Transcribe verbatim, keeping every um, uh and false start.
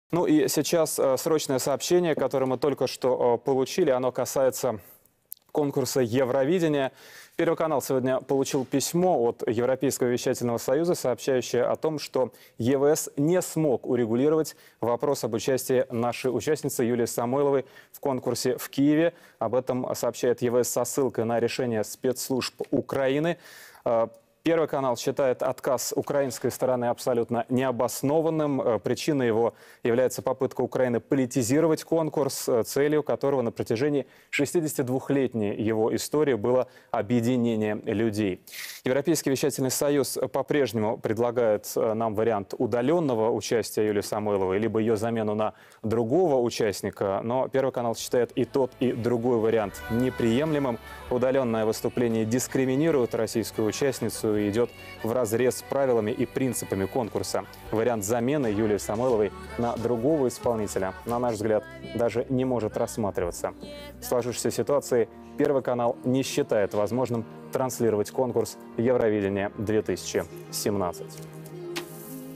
Ну и сейчас э, срочное сообщение, которое мы только что э, получили, оно касается конкурса Евровидения. Первый канал сегодня получил письмо от Европейского вещательного союза, сообщающее о том, что ЕВС не смог урегулировать вопрос об участии нашей участницы Юлии Самойловой в конкурсе в Киеве. Об этом сообщает ЕВС со ссылкой на решение спецслужб Украины. Первый канал считает отказ украинской стороны абсолютно необоснованным. Причиной его является попытка Украины политизировать конкурс, целью которого на протяжении шестидесятидвухлетней его истории было объединение людей. Европейский вещательный союз по-прежнему предлагает нам вариант удаленного участия Юлии Самойловой, либо ее замену на другого участника. Но Первый канал считает и тот, и другой вариант неприемлемым. Удаленное выступление дискриминирует российскую участницу и идет вразрез с правилами и принципами конкурса. Вариант замены Юлии Самойловой на другого исполнителя, на наш взгляд, даже не может рассматриваться. В сложившейся ситуации Первый канал не считает возможным транслировать конкурс Евровидения две тысячи семнадцать.